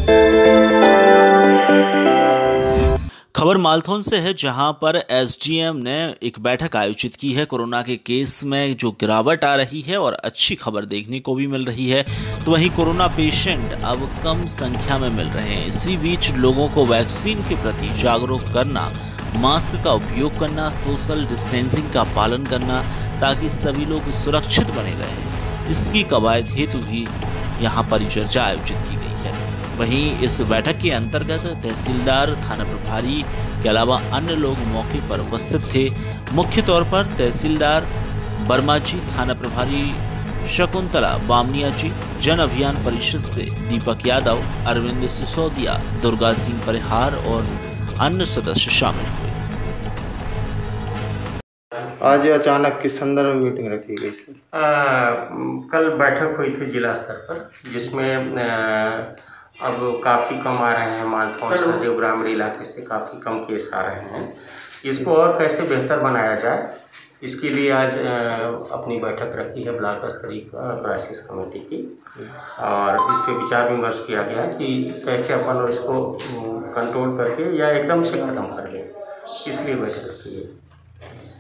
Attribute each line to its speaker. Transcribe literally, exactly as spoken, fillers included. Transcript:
Speaker 1: खबर मालथौन से है, जहां पर एसडीएम ने एक बैठक आयोजित की है। कोरोना के केस में जो गिरावट आ रही है और अच्छी खबर देखने को भी मिल रही है, तो वहीं कोरोना पेशेंट अब कम संख्या में मिल रहे हैं। इसी बीच लोगों को वैक्सीन के प्रति जागरूक करना, मास्क का उपयोग करना, सोशल डिस्टेंसिंग का पालन करना, ताकि सभी लोग सुरक्षित बने रहें, इसकी कवायद हेतु भी यहाँ परिचर्चा आयोजित की गई है। वहीं इस बैठक के अंतर्गत तहसीलदार, थाना प्रभारी के अलावा अन्य लोग मौके पर उपस्थित थे। मुख्य तौर पर तहसीलदार वर्मा जी, थाना प्रभारी शकुंतला बामनिया जी, जन अभियान परिषद से दीपक यादव, अरविंद सिसोदिया, दुर्गा सिंह परिहार और अन्य सदस्य शामिल हुए।
Speaker 2: आज अचानक किस संदर्भ में मीटिंग रखी गई थी?
Speaker 3: आ, कल बैठक हुई थी जिला स्तर पर, जिसमें आ, अब काफ़ी कम आ रहे हैं मालथौन सहदेव ग्रामीण इलाके से काफ़ी कम केस आ रहे हैं। इसको और कैसे बेहतर बनाया जाए, इसके लिए आज आ, अपनी बैठक रखी है ब्लॉक स्तरीय क्राइसिस कमेटी की, और इस पर विचार विमर्श किया गया है कि कैसे अपन और इसको कंट्रोल करके या एकदम से ख़त्म कर दें, इसलिए बैठक रखी है।